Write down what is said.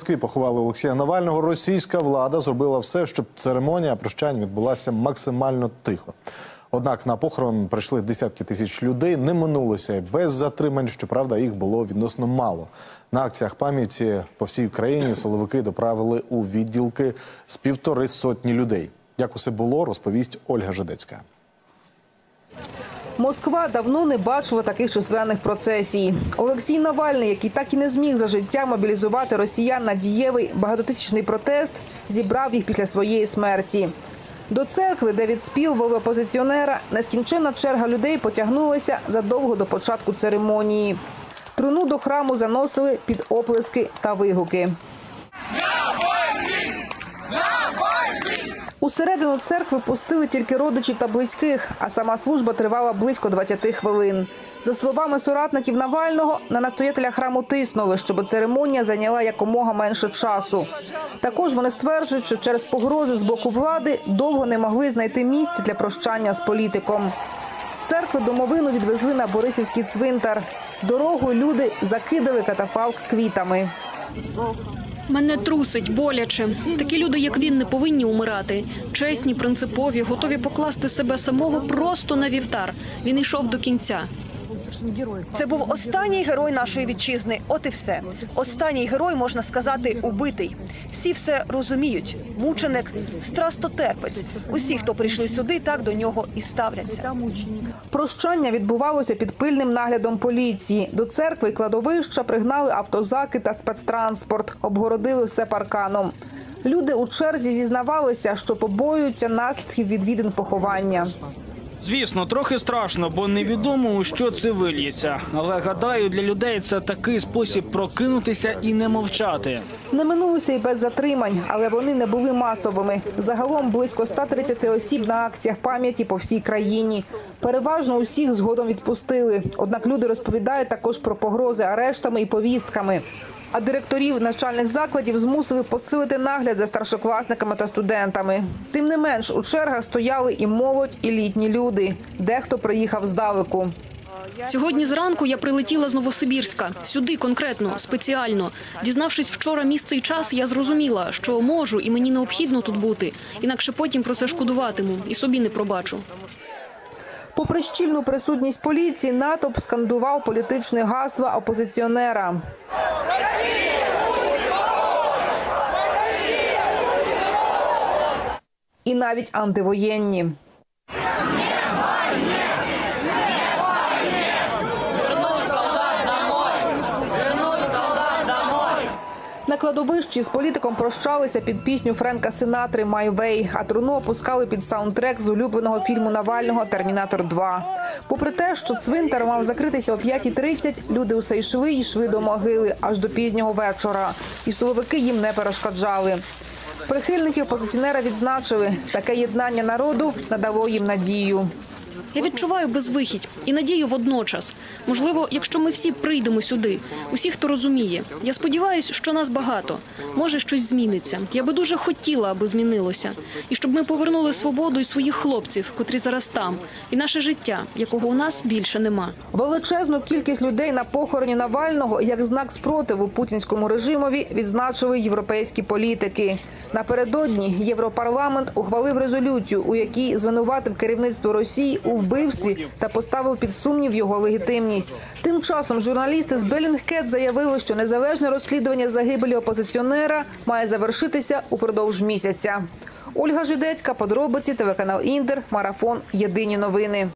Москві поховали Олексія Навального, російська влада зробила все, щоб церемонія прощання відбулася максимально тихо. Однак на похорон прийшли десятки тисяч людей, не минулося і без затримань, щоправда, їх було відносно мало. На акціях пам'яті по всій Україні силовики доправили у відділки з 150 людей. Як усе було, розповість Ольга Жидецька. Москва давно не бачила таких численних процесій. Олексій Навальний, який так і не зміг за життя мобілізувати росіян на дієвий багатотисячний протест, зібрав їх після своєї смерті. До церкви, де відспівували опозиціонера, нескінченна черга людей потягнулася задовго до початку церемонії. Труну до храму заносили під оплески та вигуки. Усередину церкви пустили тільки родичів та близьких, а сама служба тривала близько 20 хвилин. За словами соратників Навального, на настоятеля храму тиснули, щоб церемонія зайняла якомога менше часу. Також вони стверджують, що через погрози з боку влади довго не могли знайти місце для прощання з політиком. З церкви домовину відвезли на Борисівський цвинтар. Дорогою люди закидали катафалк квітами. Мене трусить, боляче. Такі люди, як він, не повинні умирати. Чесні, принципові, готові покласти себе самого просто на вівтар. Він йшов до кінця. Це був останній герой нашої вітчизни. От і все. Останній герой, можна сказати, убитий. Всі все розуміють. Мученик, страстотерпець. Усі, хто прийшли сюди, так до нього і ставляться. Прощання відбувалося під пильним наглядом поліції. До церкви і кладовища пригнали автозаки та спецтранспорт, обгородили все парканом. Люди у черзі зізнавалися, що побоюються наслідків відвідин поховання. Звісно, трохи страшно, бо невідомо, у що це вильється. Але, гадаю, для людей це такий спосіб прокинутися і не мовчати. Не минулося і без затримань, але вони не були масовими. Загалом близько 130 осіб на акціях пам'яті по всій країні. Переважно усіх згодом відпустили. Однак люди розповідають також про погрози арештами і повістками. А директорів навчальних закладів змусили посилити нагляд за старшокласниками та студентами. Тим не менш, у чергах стояли і молодь, і літні люди. Дехто приїхав здалеку. Сьогодні зранку я прилетіла з Новосибірська. Сюди конкретно, спеціально. Дізнавшись вчора місце і час, я зрозуміла, що можу і мені необхідно тут бути. Інакше потім про це шкодуватиму і собі не пробачу. Попри щільну присутність поліції, натовп скандував політичні гасла опозиціонера. І навіть антивоєнні. На кладовищі з політиком прощалися під пісню Френка Синатри «My Way», а труну опускали під саундтрек з улюбленого фільму Навального «Термінатор 2». Попри те, що цвинтар мав закритися о 5:30, люди усе йшли до могили аж до пізнього вечора. І силовики їм не перешкоджали. Прихильники опозиціонера відзначили, таке єднання народу надало їм надію. Я відчуваю безвихідь і надію водночас. Можливо, якщо ми всі прийдемо сюди, усі, хто розуміє. Я сподіваюся, що нас багато. Може, щось зміниться. Я би дуже хотіла, аби змінилося. І щоб ми повернули свободу і своїх хлопців, котрі зараз там. І наше життя, якого у нас більше нема. Величезну кількість людей на похороні Навального, як знак спротиву путінському режимові, відзначили європейські політики. Напередодні Європарламент ухвалив резолюцію, у якій звинуватив керівництво Росії у вбивстві та поставив під сумнів його легітимність. Тим часом журналісти з Bellingcat заявили, що незалежне розслідування загибелі опозиціонера має завершитися упродовж місяця. Ольга Жидецька, подробиці, телеканал Інтер, Марафон, Єдині новини.